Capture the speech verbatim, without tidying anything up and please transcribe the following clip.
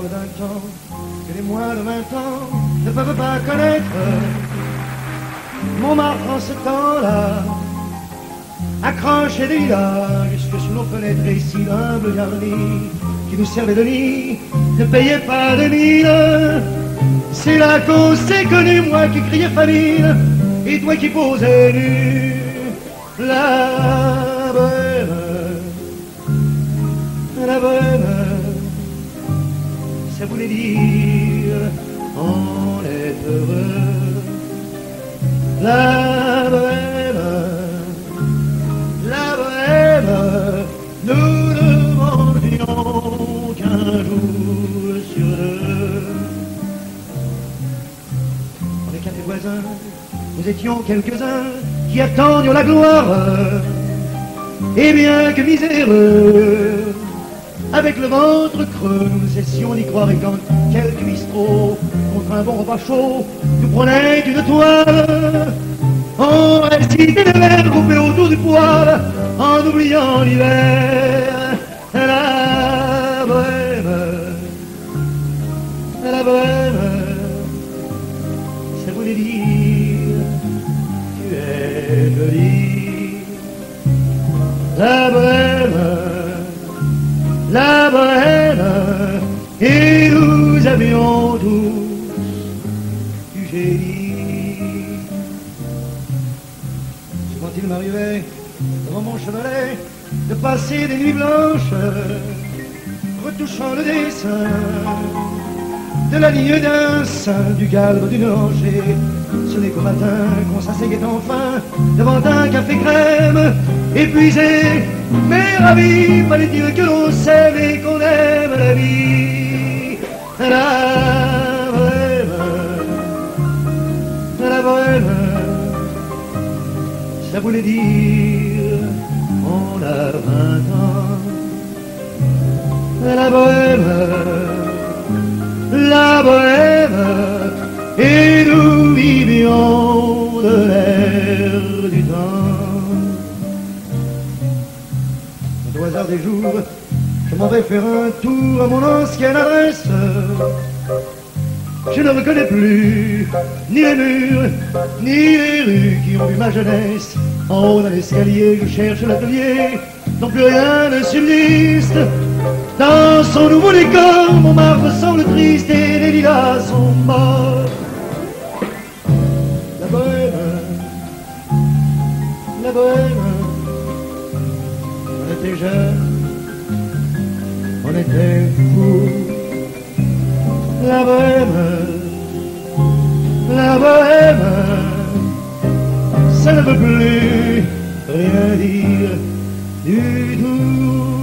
parle d'un temps que les moins de vingt ans ne peuvent pas connaître. Montmartre en ce temps-là accrochait des lilas jusque sous nos fenêtres, et si l'humble garni qui nous servait de nid ne payait pas de mine. C'est là qu'on s'est connu, moi qui criais famine et toi qui posais nu. La bohème, la bohème, ça voulait dire on est heureux. La bohème, la bohème, nous ne demandions qu'un jour sur deux. On est qu'à des voisins, nous étions quelques-uns qui attendions la gloire, et bien que miséreux, avec le ventre creux, nous cessions d'y croire, et quand quelques bistrots, contre un bon repas chaud, nous prenaient une toile, on récitait des vers groupés autour du poêle, en oubliant l'hiver. La bohème, la bohème, ça voulait dire tu es jolie. La bohème, la bohème, et nous avions tous du génie. C'est quand il m'arrivait devant mon chevalet de passer des nuits blanches, retouchant le dessin de la ligne d'un sein, du galbe d'une hanche. Ce n'est qu'au matin qu'on s'asseyait enfin devant un café crème, épuisé mais ravi, fallait-il que l'on s'aime et qu'on aime la vie. La bohème, la bohème, ça voulait dire on a vingt ans. La bohème, la bohème, et nous vivions de l'air du temps. Au hasard des jours, je m'en vais faire un tour à mon ancienne adresse. Je ne reconnais plus ni les murs, ni les rues qui ont vu ma jeunesse. En haut d'un escalier, je cherche l'atelier dont plus rien ne subsiste. Dans son nouveau décor, Montmartre semble triste et les lilas sont morts. La bohème, la bohème, on était jeunes, on était fous. La bohème, la bohème, ça ne veut plus rien dire du tout.